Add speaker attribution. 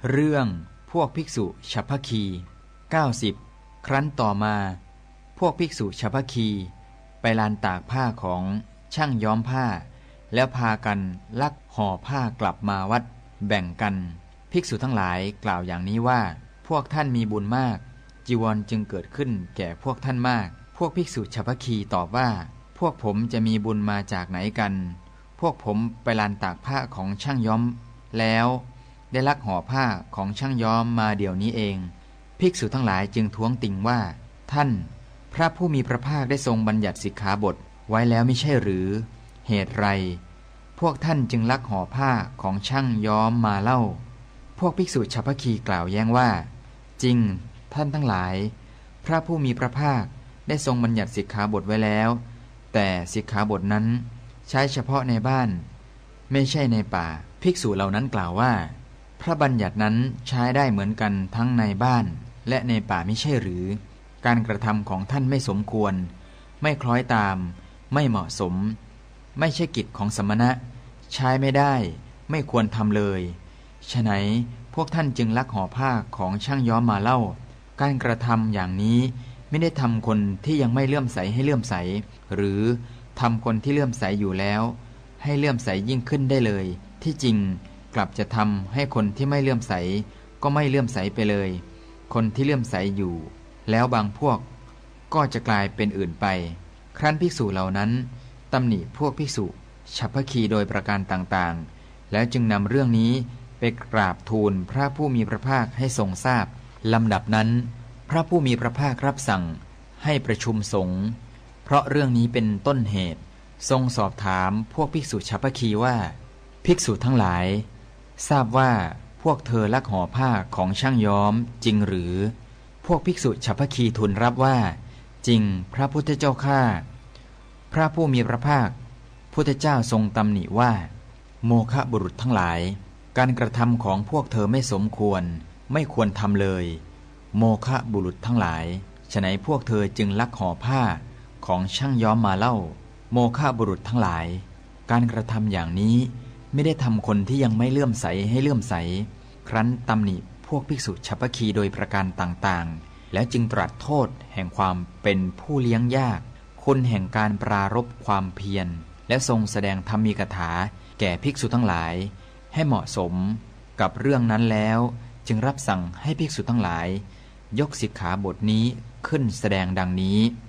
Speaker 1: เรื่องพวกภิกษุฉัพพคี 90 ครั้นต่อมาพวกภิกษุฉัพพคีไปลานตากผ้าของช่างย้อมผ้าแล้วพากันลักห่อผ้ากลับมาวัดแบ่งกันภิกษุทั้งหลายกล่าวอย่างนี้ว่าพวกท่านมีบุญมากจีวรจึงเกิดขึ้นแก่พวกท่านมากพวกภิกษุฉัพพคีตอบว่าพวกผมจะมีบุญมาจากไหนกันพวกผมไปลานตากผ้าของช่างย้อมแล้วได้ลักห่อผ้าของช่างย้อมมาเดี๋ยวนี้เองภิกษุทั้งหลายจึงท้วงติงว่าท่านพระผู้มีพระภาคได้ทรงบัญญัติสิกขาบทไว้แล้วไม่ใช่หรือเหตุไรพวกท่านจึงลักห่อผ้าของช่างย้อมมาเล่าพวกภิกษุฉัพพคีกล่าวแย้งว่าจริงท่านทั้งหลายพระผู้มีพระภาคได้ทรงบัญญัติสิกขาบทไว้แล้วแต่สิกขาบทนั้นใช้เฉพาะในบ้านไม่ใช่ในป่าภิกษุเหล่านั้นกล่าวว่าพระบัญญัตินั้นใช้ได้เหมือนกันทั้งในบ้านและในป่าไม่ใช่หรือการกระทำของท่านไม่สมควรไม่คล้อยตามไม่เหมาะสมไม่ใช่กิจของสมณะใช้ไม่ได้ไม่ควรทำเลยฉะนั้นพวกท่านจึงลักห่อผ้าของช่างย้อมมาเล่าการกระทำอย่างนี้ไม่ได้ทำคนที่ยังไม่เลื่อมใสให้เลื่อมใสหรือทำคนที่เลื่อมใสอยู่แล้วให้เลื่อมใสยิ่งขึ้นได้เลยที่จริงกลับจะทำให้คนที่ไม่เลื่อมใสก็ไม่เลื่อมใสไปเลยคนที่เลื่อมใสอยู่แล้วบางพวกก็จะกลายเป็นอื่นไปครั้นภิกษุเหล่านั้นตำหนิพวกภิกษุฉัพพคีโดยประการต่างๆแล้วจึงนำเรื่องนี้ไปกราบทูลพระผู้มีพระภาคให้ทรงทราบลำดับนั้นพระผู้มีพระภาครับสั่งให้ประชุมสงฆ์เพราะเรื่องนี้เป็นต้นเหตุทรงสอบถามพวกภิกษุฉัพพคีว่าภิกษุทั้งหลายทราบว่าพวกเธอลักห่อผ้าของช่างย้อมจริงหรือพวกภิกษุฉัพพคีทูลรับว่าจริงพระพุทธเจ้าข้าพระผู้มีพระภาคพุทธเจ้าทรงตำหนิว่าโมฆะบุรุษทั้งหลายการกระทำของพวกเธอไม่สมควรไม่ควรทำเลยโมฆะบุรุษทั้งหลายฉะนั้นพวกเธอจึงลักห่อผ้าของช่างย้อมมาเล่าโมฆะบุรุษทั้งหลายการกระทำอย่างนี้ไม่ได้ทำคนที่ยังไม่เลื่อมใสให้เลื่อมใสครั้นตำหนิพวกภิกษุฉัพพคีโดยประการต่างๆแล้วจึงตรัสโทษแห่งความเป็นผู้เลี้ยงยากคุณแห่งการปรารภความเพียรและทรงแสดงธรรมีกถาแก่ภิกษุทั้งหลายให้เหมาะสมกับเรื่องนั้นแล้วจึงรับสั่งให้ภิกษุทั้งหลายยกสิกขาบทนี้ขึ้นแสดงดังนี้